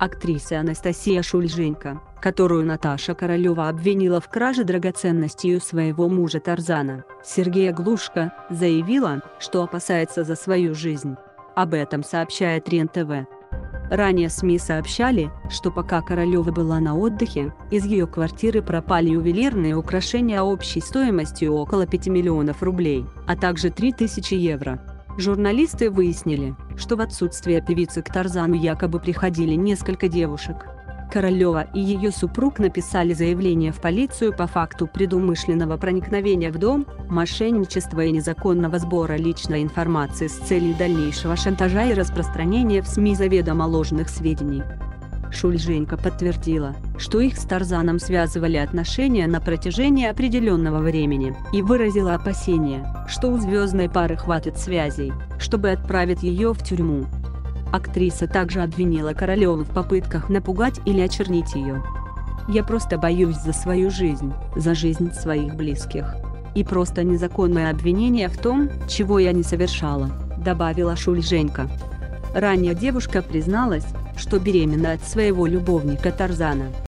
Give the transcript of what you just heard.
Актриса Анастасия Шульженко, которую Наташа Королева обвинила в краже драгоценностей у своего мужа Тарзана, Сергея Глушко, заявила, что опасается за свою жизнь. Об этом сообщает РЕН-ТВ. Ранее СМИ сообщали, что пока Королева была на отдыхе, из ее квартиры пропали ювелирные украшения общей стоимостью около 5 миллионов рублей, а также 3000 евро. Журналисты выяснили, что в отсутствие певицы к Тарзану якобы приходили несколько девушек. Королева и ее супруг написали заявление в полицию по факту предумышленного проникновения в дом, мошенничества и незаконного сбора личной информации с целью дальнейшего шантажа и распространения в СМИ заведомо ложных сведений. Шульженко подтвердила, что их с Тарзаном связывали отношения на протяжении определенного времени, и выразила опасение, что у звездной пары хватит связей, чтобы отправить ее в тюрьму. Актриса также обвинила Королеву в попытках напугать или очернить ее. «Я просто боюсь за свою жизнь, за жизнь своих близких. И просто незаконное обвинение в том, чего я не совершала», — добавила Шульженко. Ранее девушка призналась, что беременна от своего любовника Тарзана.